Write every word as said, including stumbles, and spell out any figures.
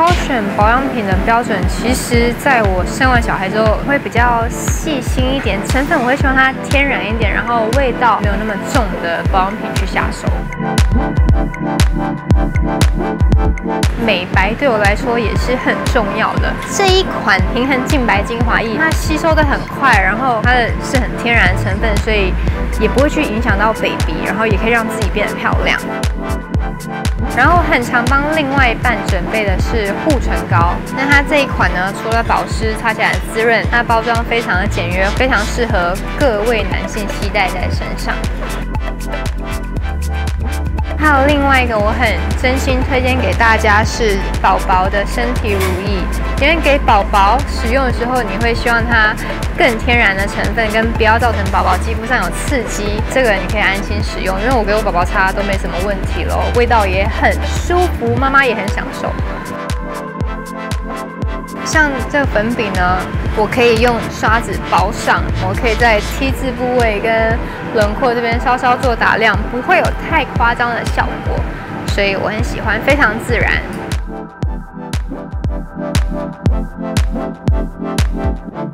挑选保养品的标准，其实在我生完小孩之后会比较细心一点，成分我会希望它天然一点，然后味道没有那么重的保养品去下手。美白对我来说也是很重要的。这一款平衡净白精华液，它吸收的很快，然后它的是很天然的成分，所以也不会去影响到 baby， 然后也可以让自己变得漂亮。然后很常帮另外一半准备的是护唇膏，那它这一款呢，除了保湿，擦起来很滋润，它包装非常的简约，非常适合各位男性携带在身上。还有另外一个我很真心推荐给大家是宝宝的身体乳液，因为给宝宝使用的时候，你会希望它更天然的成分，跟不要造成宝宝肌肤上有刺激，这个你可以安心使用。因为我给我宝宝擦都没什么问题咯，味道也很舒服，妈妈也很享受。像这个粉饼呢，我可以用刷子包上，我可以在 T 字部位跟轮廓这边稍稍做打亮，不会有太夸张的效果，所以我很喜欢，非常自然。